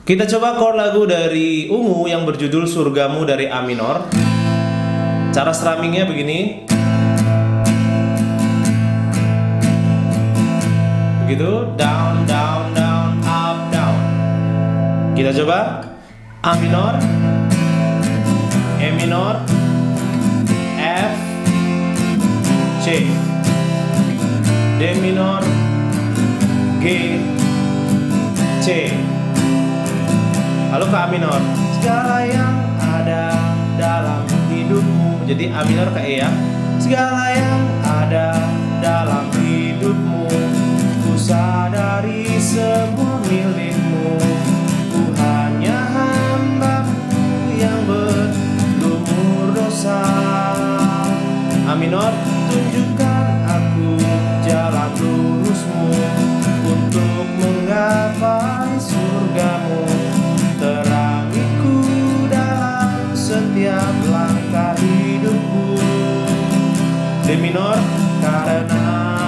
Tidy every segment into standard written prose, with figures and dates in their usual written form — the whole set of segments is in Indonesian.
Kita coba chord lagu dari Ungu yang berjudul Surgamu dari A minor. Cara strummingnya begini. Begitu, down, down, down, up, down. Kita coba A minor, E minor, F, C, D minor, G, C. Lalu ke A minor. Segala yang ada dalam hidupmu. Jadi A minor ke E ya. Segala yang ada dalam hidupmu, ku sadari semua milikmu. Ku hanya hamba-Mu yang berlumur dosa. A minor. Tunjukkan aku jalan lurus-Mu untuk menggapai surga-Mu. Terangiku dalam setiap langkah hidupku. D minor. Karena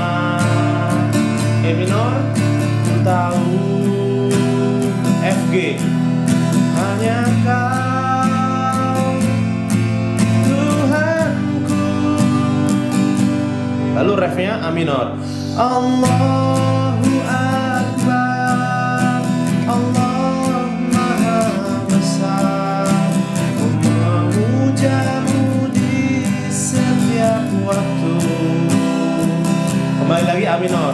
E minor ku tahu. F, G. Hanya Kau Tuhanku. Lalu refnya A minor. Allahu Akbar, Allah Maha Besar, ku memuja-Mu di setiap waktu. Kembali lagi A minor.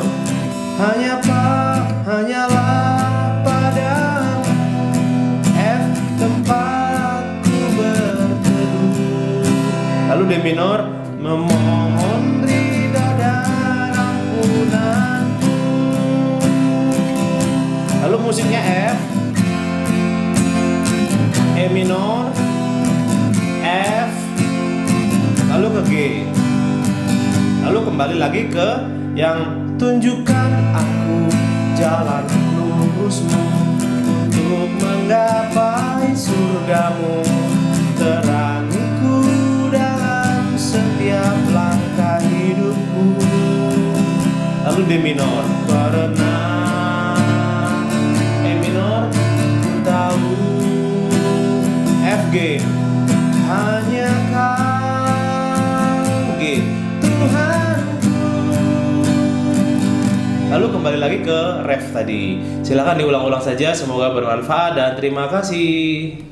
Hanyalah padamu, F tempatku berteduh. Lalu D minor. Memohon ridha dan ampunan-Mu. Lalu musiknya F, E minor, F, lalu ke G. Lalu kembali lagi ke yang tunjukkan aku jalan lurus-Mu untuk menggapai surga-Mu. Terangiku dalam setiap langkah hidupku. Lalu D minor. Karena E minor ku tahu. F, G. Hanya Kau, G, Tuhanku. Lalu kembali lagi ke ref tadi. Silakan diulang-ulang saja, semoga bermanfaat dan terima kasih.